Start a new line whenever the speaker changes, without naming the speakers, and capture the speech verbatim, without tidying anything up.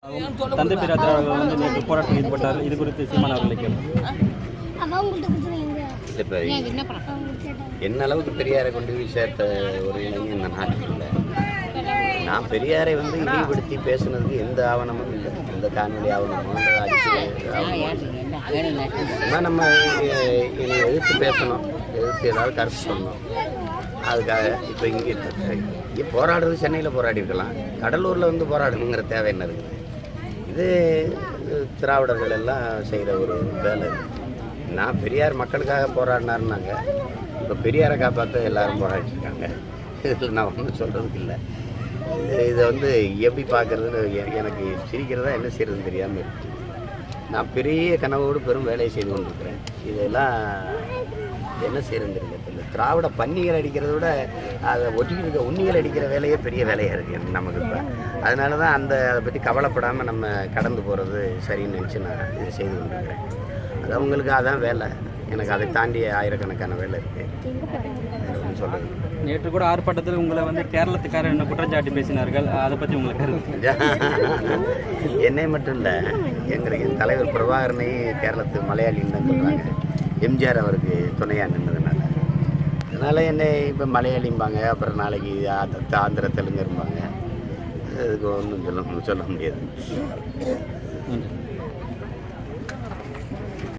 தந்தை பெரியார் அவர்கள் வந்து நேற்று போராட்டத்தில் ஈடுபட்டார். இது குறித்து சீமான் அவர்களை கேள்வி.
இப்போ என்ன அளவுக்கு பெரியாரை கொண்டு போய் சேர்த்த ஒரு இளைஞன் இந்த நாட்டில் இல்லை. நான் பெரியாரை வந்து இழிவுபடுத்தி பேசுனதுக்கு எந்த ஆவணமும் இல்லை. எந்த காணொலி ஆவணமோ அந்த அடிச்சு ஆனால் நம்ம இனி எதிர்த்து பேசணும், எதிர்த்து ஏதாவது கருத்து சொல்லணும். அதுக்காக இப்போ இங்கே இங்கே போராடுறது சென்னையில் போராடி இருக்கலாம், கடலூரில் வந்து போராடணுங்கிற தேவை என்ன இருக்குது? இது திராவிடர்கள் எல்லாம் செய்கிற ஒரு வேலை. நான் பெரியார் மக்களுக்காக போராடினாருனாங்க, இப்போ பெரியாரை காப்பாற்ற எல்லாரும் போராடிட்டுருக்காங்க. இதில் நான் ஒன்றும் சொல்கிறதுக்கு இல்லை. இதை வந்து எப்படி பார்க்குறதுன்னு எனக்கு சிரிக்கிறதா என்ன செய்கிறதுன்னு தெரியாமல் இருக்குது. நான் பெரிய கனவோடு பெரும் வேலையை செய்து கொண்டிருக்கிறேன். இதெல்லாம் என்ன செய்கிறதுன்னு தெரியல. இல்லை திராவிட பன்னிகள் அடிக்கிறத விட அதை ஒட்டிக்கிட்டு இருக்க உண்ணிகள் அடிக்கிற வேலையே பெரிய வேலையாக இருக்குது நமக்கு இப்போ. அதனால தான் அந்த அதை பற்றி கவலைப்படாமல் நம்ம கடந்து போகிறது சரின்னு நினச்சி நான் இதை செய்து கொண்டிருக்கிறேன். அது அவங்களுக்கு அதான் வேலை, எனக்கு அதை தாண்டி ஆயிரக்கணக்கான வேலை இருக்குது. ஒன்று சொல்கிறது.
நேற்று கூட ஆர்ப்பாட்டத்தில் உங்களை வந்து கேரளத்துக்காரர் என்ன குற்றச்சாட்டு பேசினார்கள், அதை பற்றி உங்களுக்கு கருத்து?
என்னை மட்டும் இல்லை, எங்களுக்கு என் தலைவர் பிரபாகரனை கேரளத்து மலையாளின்னு தான் சொல்கிறாங்க. எம்ஜிஆர் அவருக்கு துணையாக நின்றதுனால. அதனால் என்னை இப்போ மலையாளிம்பாங்க, அப்புறம் நாளைக்கு ஆந்திர தெலுங்கும்பாங்க. அதுக்கு ஒன்றும் சொல்ல சொல்ல முடியாது.